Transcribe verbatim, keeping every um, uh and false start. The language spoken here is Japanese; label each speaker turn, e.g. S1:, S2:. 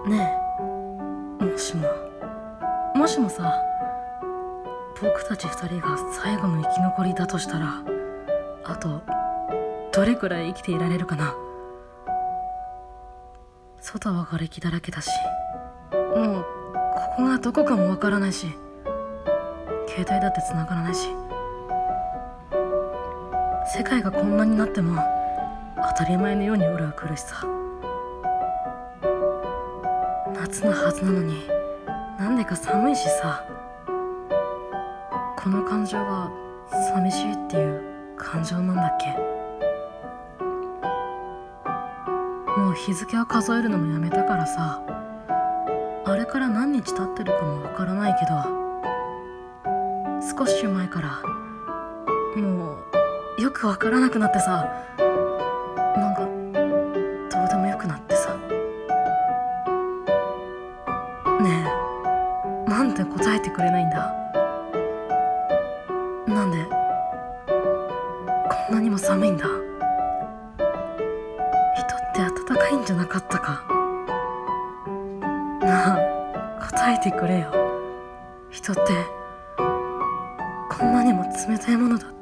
S1: ねえ、もしももしもさ、僕たち二人が最後の生き残りだとしたら、あとどれくらい生きていられるかな。外は瓦礫だらけだし、もうここがどこかもわからないし、携帯だって繋がらないし、世界がこんなになっても当たり前のように夜は来るしさ。夏のはずなのになんでか寒いしさ。この感情は寂しいっていう感情なんだっけ。もう日付を数えるのもやめたからさ、あれから何日経ってるかもわからないけど、少し前からもうよくわからなくなってさ、なんかどうでもよくなってさ。ねえ、なんで答えてくれないんだ。なんでこんなにも寒いんだ。人って暖かいんじゃなかったかなあ、答えてくれよ。人ってこんなにも冷たいものだって。